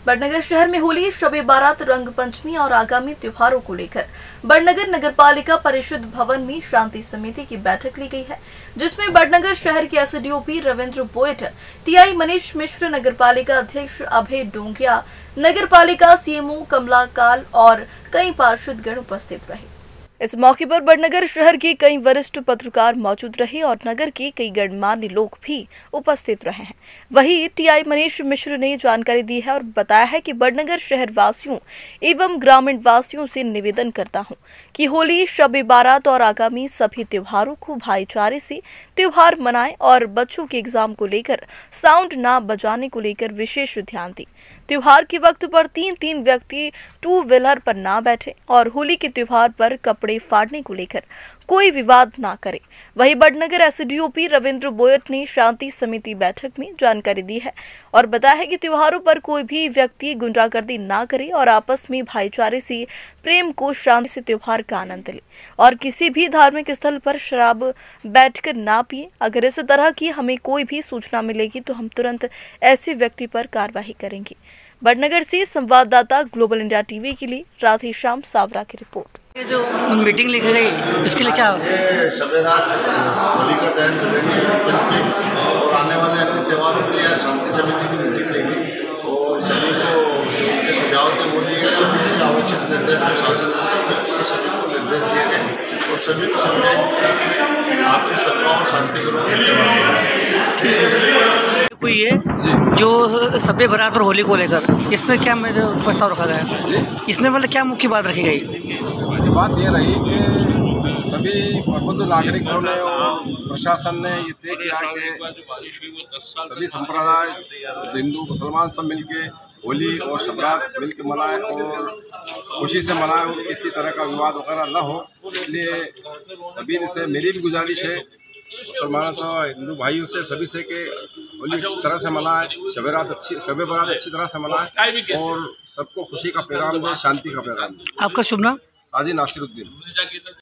बड़नगर शहर में होली, शब-ए बारात, रंग पंचमी और आगामी त्योहारों को लेकर बड़नगर नगरपालिका परिषद भवन में शांति समिति की बैठक ली गई है, जिसमें बड़नगर शहर के एसडीओपी रविंद्र बोयट, टीआई मनीष मिश्र, नगरपालिका अध्यक्ष अभय डोंगिया, नगरपालिका सीएमओ कमला काल और कई पार्षदगण उपस्थित रहे। इस मौके पर बड़नगर शहर के कई वरिष्ठ पत्रकार मौजूद रहे और नगर के कई गणमान्य लोग भी उपस्थित रहे हैं। वहीं टीआई मनीष मिश्र ने जानकारी दी है और बताया है कि बड़नगर शहर वासियों एवं ग्रामीण वासियों से निवेदन करता हूं कि होली, शब-ए बारात और आगामी सभी त्योहारों को भाईचारे से त्योहार मनाएं और बच्चों के एग्जाम को लेकर साउंड ना बजाने को लेकर विशेष ध्यान दें। त्योहार के वक्त पर तीन व्यक्ति टू व्हीलर पर ना बैठे और होली के त्योहार पर कपड़े फाड़ने को लेकर कोई विवाद ना करे। वहीं बड़नगर एसडीओपी रविंद्र बोयट ने शांति समिति बैठक में जानकारी दी है और बताया है कि त्योहारों पर कोई भी व्यक्ति गुंडागर्दी ना करे और आपस में भाईचारे से प्रेम को शांति से त्योहार का आनंद ले और किसी भी धार्मिक स्थल पर शराब बैठकर ना पिए। अगर इस तरह की हमें कोई भी सूचना मिलेगी तो हम तुरंत ऐसे व्यक्ति पर कार्रवाई करेंगे। बड़नगर से संवाददाता ग्लोबल इंडिया टीवी के लिए राधेश्याम सावरा की रिपोर्ट। ये जो मीटिंग लिखी गई इसके लिए क्या शब-ए रात होली का दहन पंचमी और आने वाले अन्य त्योहारों के लिए शांति समिति की मीटिंग लेगी और सभी को उनके सुझाव वो दिए गए, आवश्यक निर्देश प्रशासन से सभी को निर्देश दिए गए और सभी को समझाएं आपसी सद्भाव और शांति कोई है जो शब-ए बारात और होली को लेकर इसमें क्या प्रस्ताव रखा गया है? इसमें मतलब क्या मुख्य बात रखी गई? बात ये रही कि सभी प्रबुद्ध नागरिकों ने और प्रशासन ने ये तय किया कि सभी संप्रदाय हिंदू मुसलमान सब मिलके होली और शब-ए-बारात मिलकर मनाएं और खुशी से मनाएं और किसी तरह का विवाद वगैरह न हो। इसलिए सभी से मेरी भी गुजारिश है मुसलमानों से, हिंदू भाइयों से, सभी से कि होली अच्छी तरह से मनाएं, शब-ए-बारात अच्छी तरह से मनाएं और सबको खुशी का पैगाम दें, शांति का पैगाम दें। आपका शुभ नाम? हाजी नासिरुद्दीन।